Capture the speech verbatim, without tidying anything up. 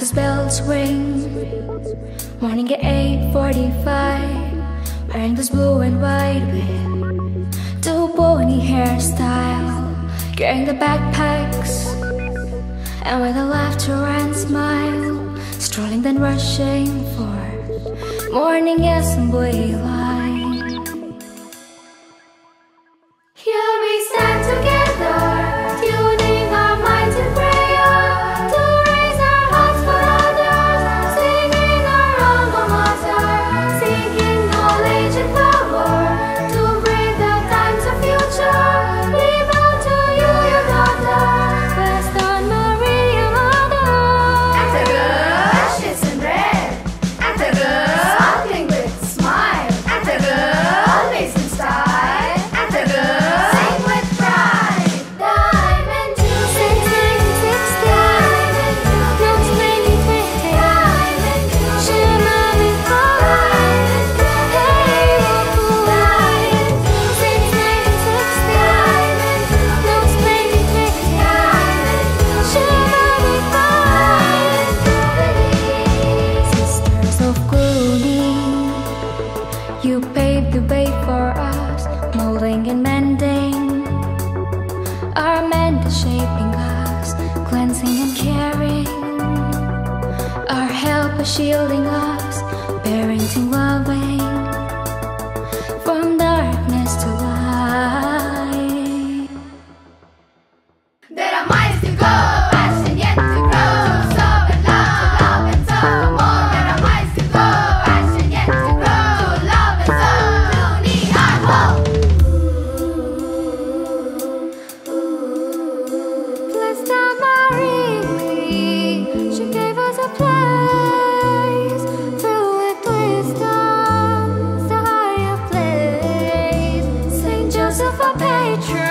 Breakfast bells ring, morning at eight forty-five, wearing this blue and white with two pony hairstyle, carrying the backpacks, and with a laughter and smile, strolling then rushing for morning assembly line. Here we stand together, tuning our minds in prayer, to raise our hearts for others, singing our alma mater, seeking knowledge and power, to bring the times of future. We bow to you, your daughter, Western Maria Mother. After good, she's in red. After good, sparkling with smile. After good, always in style. After good, sing with pride. Diamond Jubilee, nineteen sixty. Diamond Jubilee, notes twenty twenty. Diamond Jubilee, shimmer with pride. Hey, oh, Diamond Jubilee, since nineteen sixty. Diamond Jubilee, notes twenty twenty. Diamond Jubilee, shimmer with pride. Sisters of Cluny, you paved the way for us, molding and mending our men, shaping us, cleansing and caring, our help is shielding us, parenting, loving, from darkness to light. There are miles to go, passion yet to grow, to serve and love, to love and serve more. There are miles to go, passion yet to grow, to love and serve. Cluny our home. Blessed Our Mary, she gave us a place, filled with wisdom, the higher place. Saint Joseph, our patron,